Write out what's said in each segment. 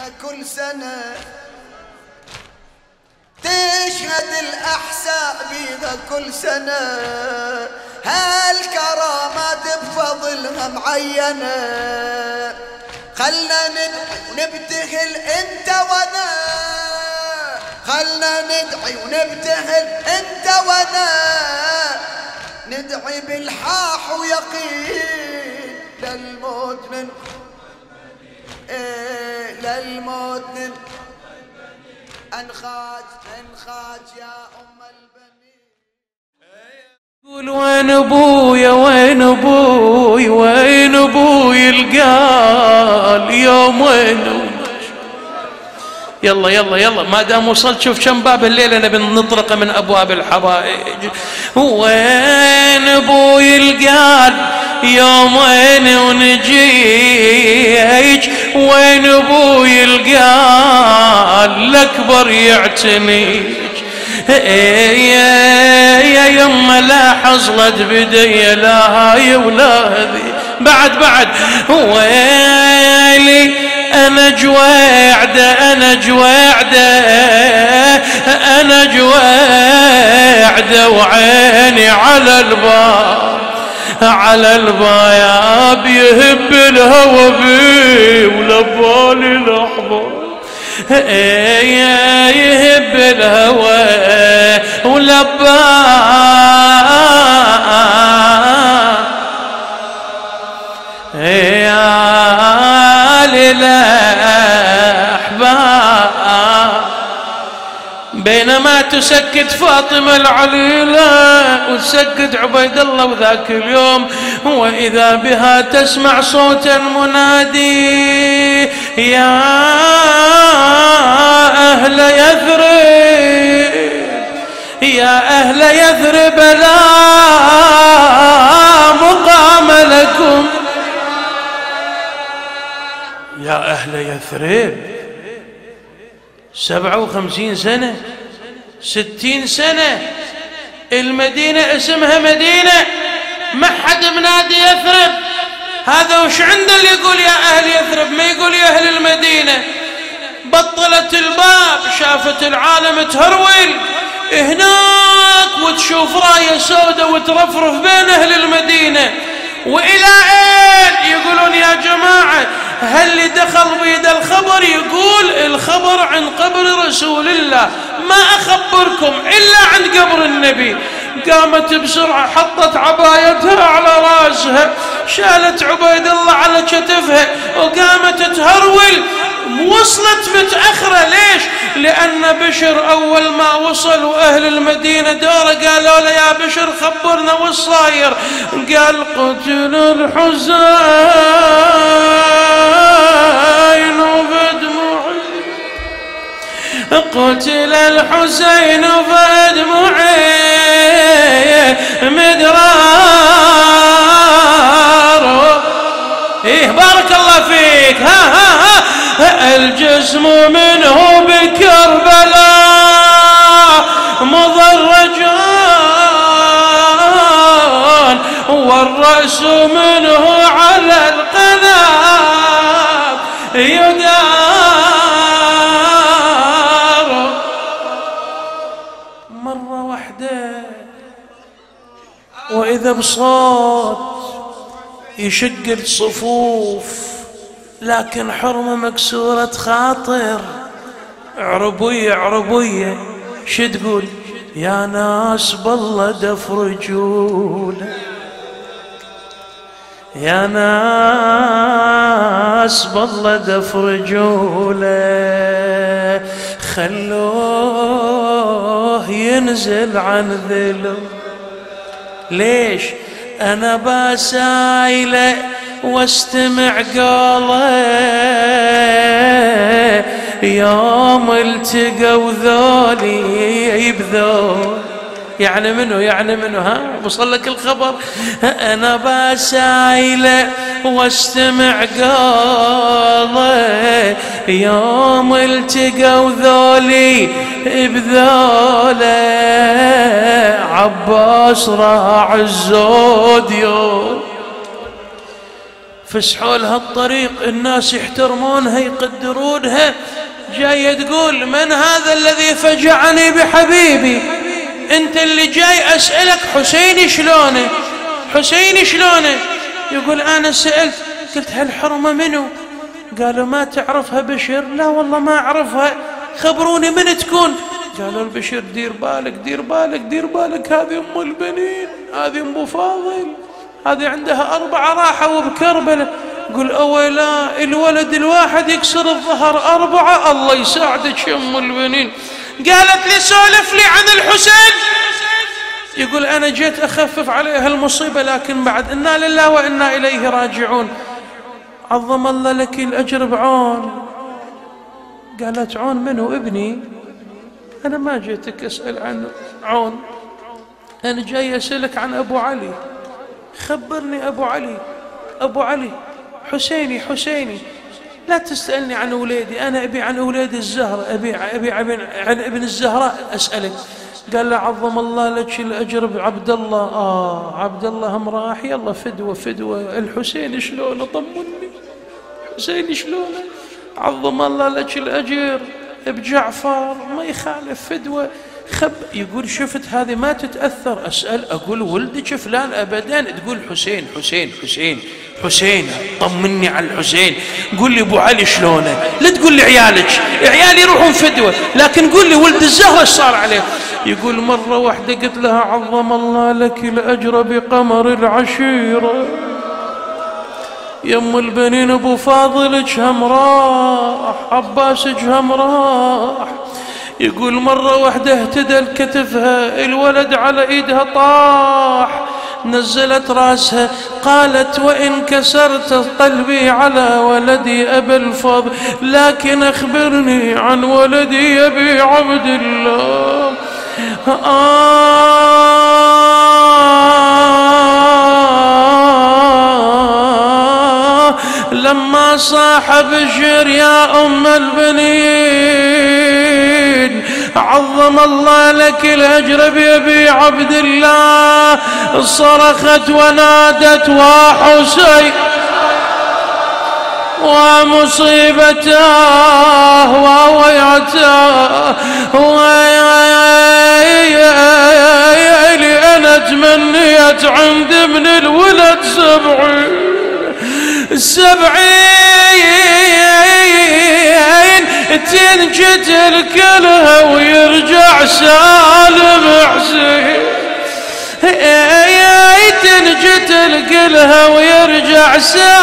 بيها كل سنة، تشهد الأحساء بيها كل سنة، هالكرامات بفضلها معينة. خلنا ندعي ونبتهل انت وانا، خلنا ندعي ونبتهل انت وانا، ندعي بالحاح ويقين للموت للموت انخاج يا ام البنين. قول وين ابويا وين ابوي وين ابوي القال يوم وين. يلا يلا يلا ما دام وصلت شوف كم باب الليله نبي نطرق من ابواب الحوائج. وين ابوي القال يوم وين ونجيج، وين ابوي القال الاكبر يعتنيج. يا يما لا حصلت بدي لا هاي ولا هذي بعد ويلي أنا جويعدة أنا جويعدة أنا جويعدة وعيني على الباب يهب الهوى بي ولبالي الأحباب. يهب الهوى ولبالي الأحباب. بينما تسكت فاطمة العليلة وتسكت عبيد الله وذاك اليوم، وإذا بها تسمع صوتا منادي يا أهل يثرب يا أهل يثرب لا مقام لكم. يا أهل يثرب 57 سنة 60 سنة المدينة اسمها مدينة ما حد منادي يثرب. هذا وش عنده اللي يقول يا أهل يثرب ما يقول يا أهل المدينة؟ بطلت الباب شافت العالم تهرول هناك وتشوف راية سوداء وترفرف بين أهل المدينة. وإلى أين يقولون يا جماعة؟ هل اللي دخل بيد الخبر يقول الخبر عن قبر رسول الله ما أخبركم إلا عن قبر النبي. قامت بسرعة حطت عبايتها على راسها شالت عبيد الله على كتفها وقامت تهرول. وصلت متأخرة ليش؟ لأن بشر أول ما وصل وأهل المدينة دوره قالوا له يا بشر خبرنا وش صاير. قال قتل الحسين بدموعي قتل الحسين بدموعي مدرار. إيه بارك الله فيك. ها الجسم منه بكربلاء مضرجان والرأس منه على القذاب يدار. مرة واحدة وإذا بصوت يشق الصفوف لكن حرمة مكسورة خاطر. عربية شو تقول؟ يا ناس بالله دفرجوله يا ناس بالله دفرجوله خلوه ينزل عن ذله. ليش؟ أنا بسايله واستمع قوله يوم التقوا ذولي بذول. يعني منو ها وصل لك الخبر؟ أنا بسايله واستمع قوله يوم التقوا ذولي بذوله. عباس راع الزود يوم فسحوا لها الطريق، الناس يحترمونها يقدرونها، جاية تقول من هذا الذي فجعني بحبيبي؟ انت اللي جاي اسألك حسين شلونه؟ حسين شلونه؟ يقول انا سألت، قلت هالحرمة منو؟ قالوا ما تعرفها بشر؟ لا والله ما اعرفها، خبروني من تكون؟ قالوا البشر دير بالك دير بالك دير بالك، هذه ام البنين، هذه ام ابو فاضل، هذه عندها 4 راحوا بكربلة. قل اولا الولد الواحد يكسر الظهر 4، الله يساعدك يا ام البنين. قالت لي سولف لي عن الحسين. يقول انا جيت اخفف عليها المصيبة، لكن بعد انا لله وانا اليه راجعون. عظم الله لك الاجر بعون. قالت عون منو ابني؟ انا ما جيتك اسال عن عون، انا جاي اسالك عن ابو علي. خبرني ابو علي، ابو علي حسيني حسيني، لا تسألني عن أولادي، أنا أبي عن أولاد الزهرة، أبي عن ابن الزهراء أسألك. قال له عظم الله لك الأجر بعبد الله. عبد الله هم راح، يلا فدوة فدوة. الحسين شلونه؟ طمني حسين شلونه؟ عظم الله لك الأجر بجعفر، ما يخالف فدوة. يقول شفت هذه ما تتأثر، أسأل أقول ولدك فلان أبدا، تقول حسين حسين حسين حسين، طمني على الحسين. قول لي أبو علي شلونه، لا تقول لي عيالك، عيالي يروحون فدوة، لكن قول لي ولد الزهرة ايش صار عليه. يقول مرة واحدة قلت لها عظم الله لك الأجر بقمر العشيرة، يا ام البنين ابو فاضلك هم راح، عباسك هم راح. يقول مرة واحدة اهتدى كتفها، الولد على ايدها طاح، نزلت راسها قالت وإن كسرت قلبي على ولدي أبا الفضل، لكن أخبرني عن ولدي أبي عبد الله. لما صاح بشر يا أم البنين عظم الله لك الأجر بأبي عبد الله، صرخت ونادت وحسين ومصيبته وويعته ويلي أنا تمنيت عند ابن الولد 70 تنقتل كلها ويرجع سالم حسين، تنقتل كلها ويرجع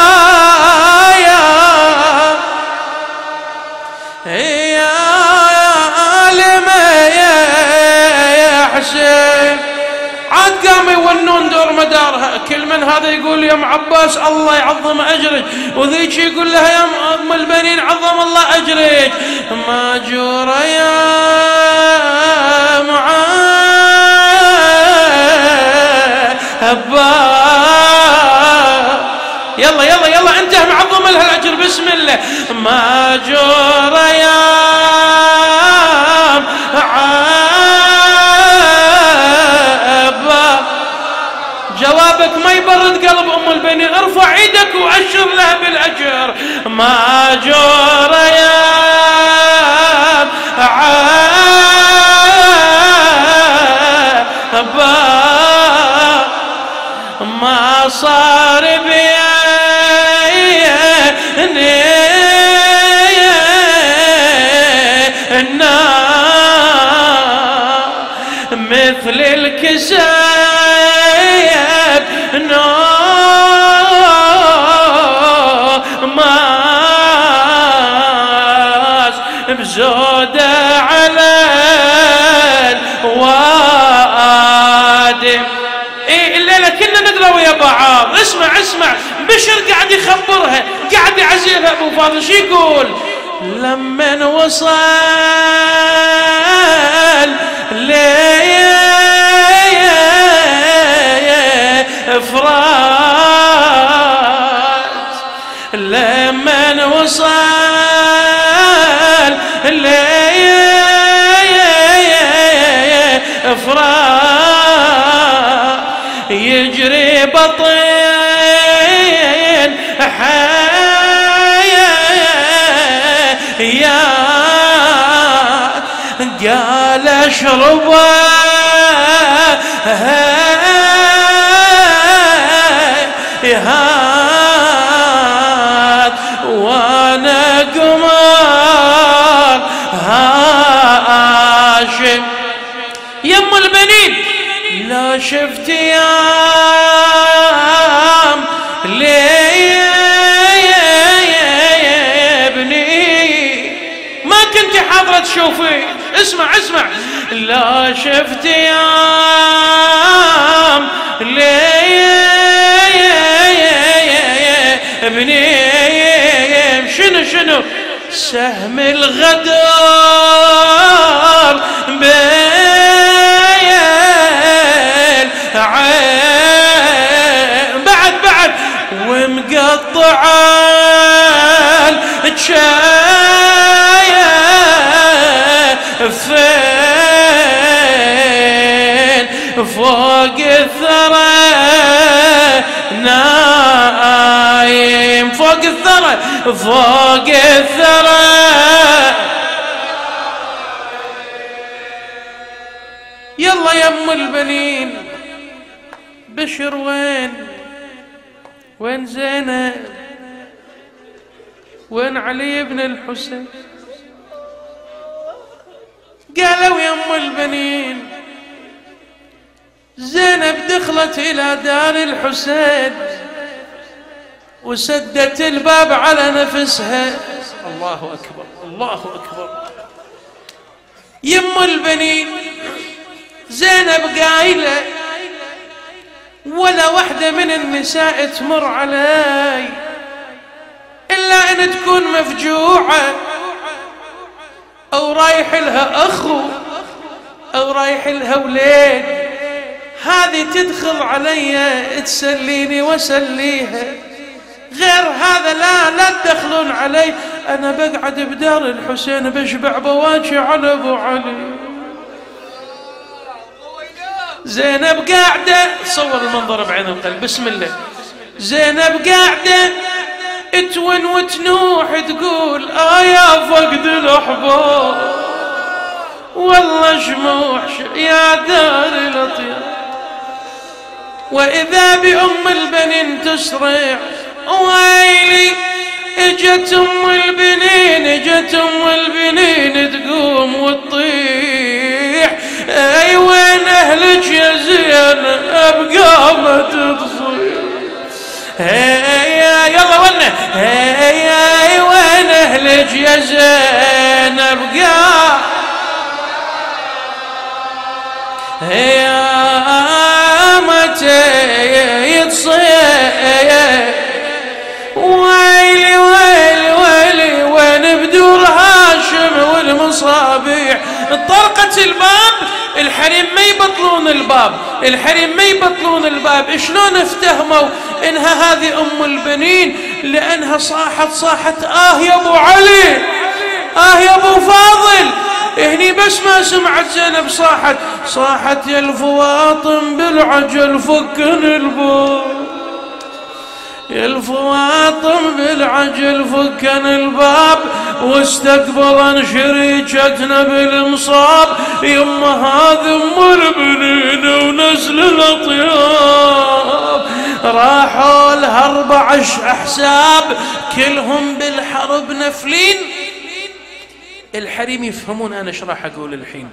سالم يا حسين. عاد قاموا يونون دور مدارها، كل من هذا يقول يا ام عباس الله يعظم اجرك، وذيك يقول لها يا ام البنين عظم الله اجرك. ماجوره يا عباس، يلا يلا يلا انتهى معظم لها الاجر بسم الله. ماجوره يا جوابك ما يبرد قلب ام البنين، ارفع ايدك واشر لها بالاجر. ماجور يا عبا ما صار بيني مثل الكساد ماس بزودة على الوادم. إيه الليلة كنا ندرى ويا بعض. اسمع اسمع، بشر قاعد يخبرها، قاعد يعزيها ابو فاضل. شو يقول؟ لمن وصل فرات، لمن وصل فرات يجري بطين اشربه هات وانا قمر هاشم. يم البنين لا شفت يام ليه يا ابني ما كنت حاضرة تشوفي. اسمع اسمع. لا شفت يام ليه يا ابني شنو شنو سهم الغدر بين عين بعد ومقطع فين فوق الثرى نايم فوق الثرى فوق الثرى. يلا يم البنين بشر وين زينب وين علي بن الحسين؟ قالوا يم البنين زينب دخلت إلى دار الحسين وسدت الباب على نفسها. الله أكبر الله أكبر. يم البنين زينب قايلة ولا واحدة من النساء تمر علي إلا أن تكون مفجوعة أو رايح لها أخو أو رايح لها وليد، هذه تدخل علي تسليني وسليها، غير هذا لا تدخلون علي، أنا بقعد بدار الحسين بشبع بواكي على أبو علي. زينب قاعدة، صور المنظر بعين القلب، بسم الله. زينب قاعدة تون وتنوح تقول يا فقد الأحباب والله شموح يا دار الأطيار. وإذا بأم البنين تسرع ويلي اجت أم البنين تقوم وتطيح، أي وين أهلك يا زينب قامت تصيح، يلا ونا أي وين أهلك يا زينب قامت تصيح. ويلي ويلي ويلي وين بدور هاشم والمصابيح. طرقت الباب، الحريم ما يبطلون الباب. شلون افتهموا انها هذه ام البنين؟ لانها صاحت يا ابو علي، يا ابو فاضل. هني بس ما سمعت زينب صاحت يا الفواطم بالعجل فكن الباب، يا الفواطم بالعجل فكن الباب، واستقبلا شريكتنا بالمصاب. يما هذا ام البنين ونزل الاطياب، راحوا لها 4 احساب كلهم بالحرب نفلين. الحريم يفهمون انا ايش راح اقول الحين.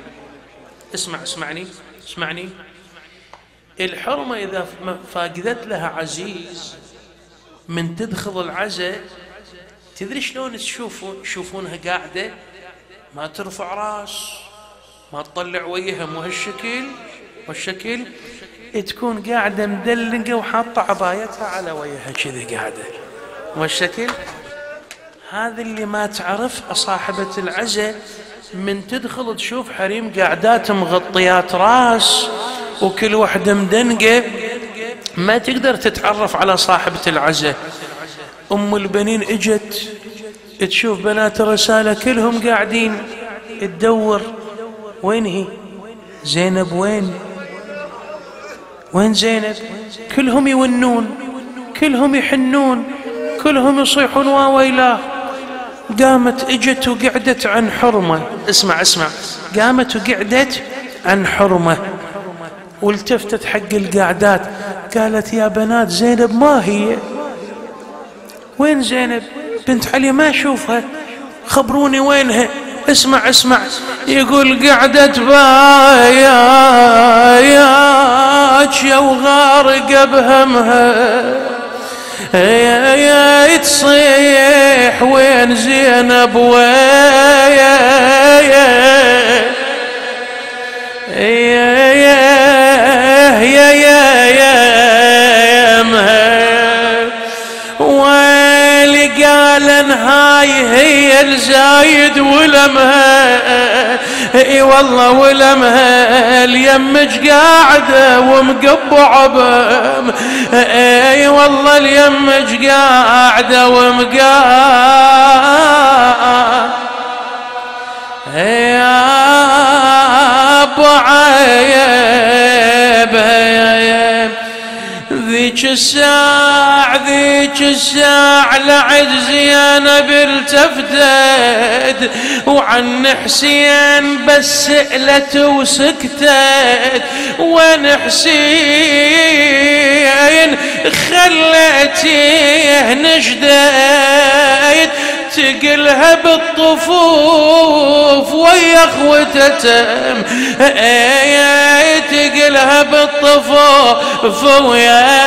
اسمعني. الحرمة اذا فاقدت لها عزيز من تدخل العزاء، تدري شلون تشوفونها قاعدة؟ ما ترفع راس، ما تطلع وجهها، مو هالشكل، تكون قاعدة مدلقة وحاطة عبايتها على وجهها كذا قاعدة، مو هالشكل. هذا اللي ما تعرف صاحبة العزاء من تدخل تشوف حريم قاعدات مغطيات راس وكل واحدة مدنقة، ما تقدر تتعرف على صاحبة العزاء. أم البنين اجت تشوف بنات الرسالة كلهم قاعدين تدور، وين هي زينب؟ وين زينب؟ كلهم يونون، كلهم يحنون، كلهم يصيحون واويلاه. قامت اجت وقعدت عن حرمة. اسمع، قامت وقعدت عن حرمة، والتفتت حق القعدات قالت يا بنات زينب ما هي؟ وين زينب بنت علي؟ ما أشوفها، خبروني وينها. اسمع اسمع، يقول قعدت باياك وغارقة بهمها، يا تصيح وين زينب قال هاي هي الزايد ولمها، اي والله ولمها اليمج قاعده ومقبعه بهم، اي والله اليمج قاعده ومقبعه يا بعيب. ذيك الساعة لعد زينب التفتت، وعن حسين بس سألت وسكتت، وين حسين خليتيه نجدت، تقلها بالطفوف ويا اخوتتم، تقلها بالطفوف ويا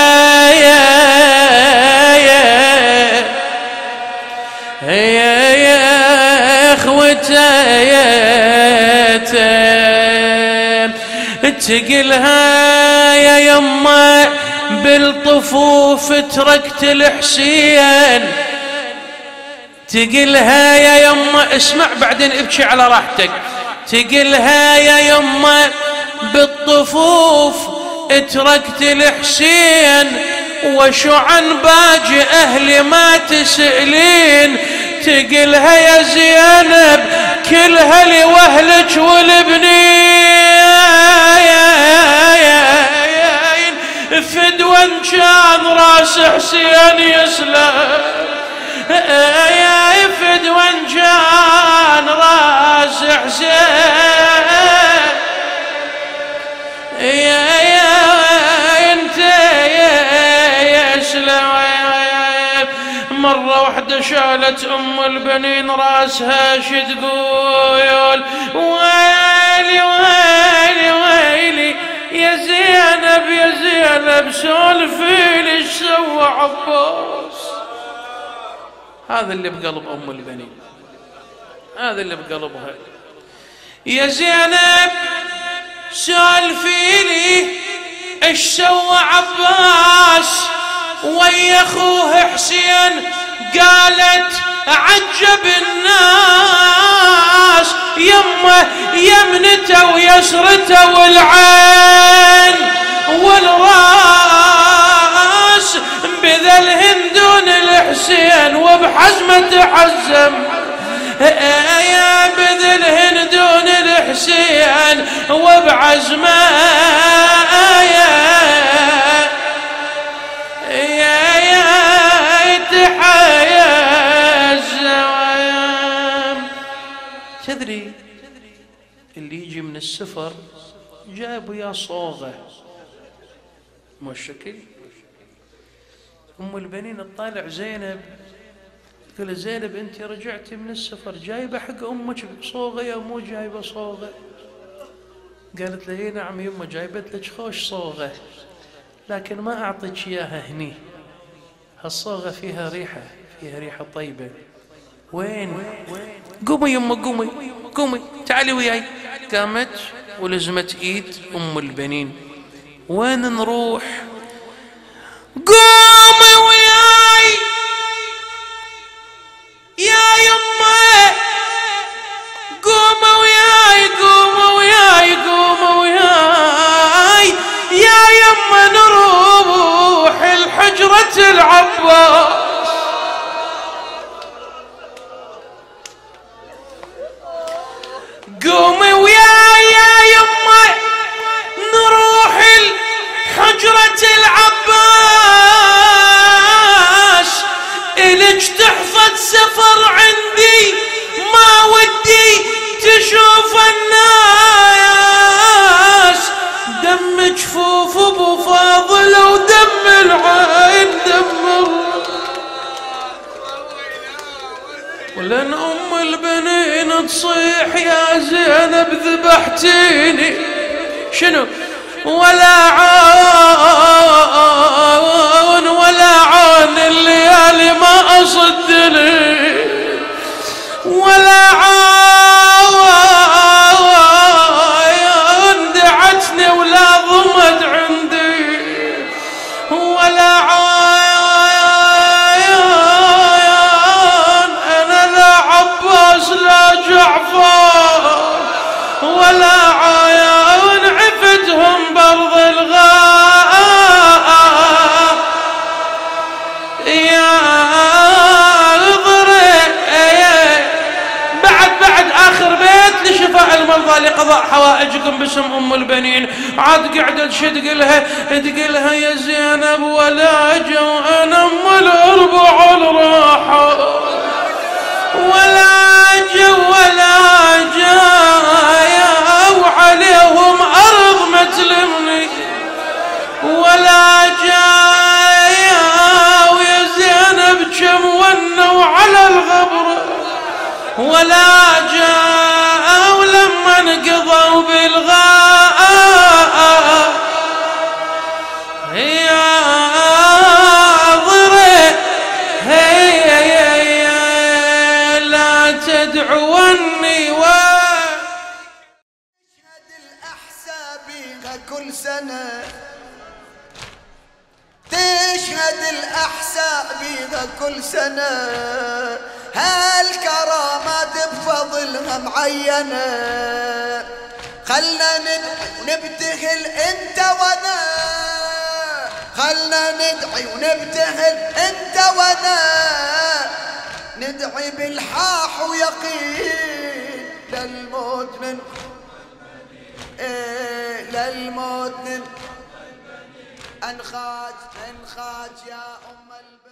اخوتتم، تقلها يا يما بالطفوف تركت الحسين، تقلها يا يما اسمع بعدين ابكي على راحتك، تقلها يا يما بالطفوف تركت الحسين، وشو عن باقي اهلي ما تسألين، تقلها يا زينب كلها لوهلك والبنين، فدوى كان راس حسين يسلم، يا فدوى كان راس حسين، يا انت يا سلام. مرة واحدة شالت ام البنين راسها شتقول ويلي ويلي ويلي يا زينب يا زينب سولفي لي ايش سوى عباس. هذا اللي بقلب ام البنين، هذا اللي بقلبها. يا زينب سالفي لي ايش سوى عباس ويا اخوه حسين. قالت عجب الناس يمه يمنته ويسرته والعين والراس بذلهن دون الحسين وبحزمه حزم، يا بذلهن دون الحسين وبعزمه تدري اللي يجي من السفر جايب وياه صوغه مو الشكل. ام البنين تطالع زينب تقول زينب انت رجعتي من السفر جايبه حق امك صوغه يا مو جايبه صوغه؟ قالت له نعم يمه جايبت لك خوش صوغه لكن ما اعطيك اياها هني، هالصوغه فيها ريحه، فيها ريحه طيبه. وين؟ قومي يمه قومي قومي تعالي وياي. قامت ولزمت ايد ام البنين. وين نروح؟ قومي وياي يا يمه، قومي وياي قومي وياي قومي وياي يا يمه نروح الحجرة العباس. قومي وياي يا يمه نروح الحجرة العباس، إلك تحفظ سفر عندي ما ودي تشوف الناس. ولن أم البنين تصيح يا زينب ذبحتيني شنو ولا عون ولا عون الليالي ما أصدني ولا عون دعتني ولا ضمد عندي ولا عون أنا لا عباس لا جعفر ولا عيون عفتهم برض الغاء يا غضري بعد آخر بيت لشفاء المرضى لقضاء حوائجكم باسم أم البنين عاد قعدت تقلها يا زينب ولا جو أنا أم الأربع الراحة ولا جو وعليهم أرض ما تلمني ولا جاية ويا زينب كم ونوا على الغبر ولا جاء ولما انقضوا بالغاء يا ضري هي لا تدعوني تشهد الأحساء بيها كل سنة تشهد الأحساء بيها كل سنة هالكرامات بفضلها معينة خلنا ندعي ونبتهل انت وانا خلنا ندعي ونبتهل انت وانا ندعي بالحاح ويقين للموت للموت انخاج يا أم البنين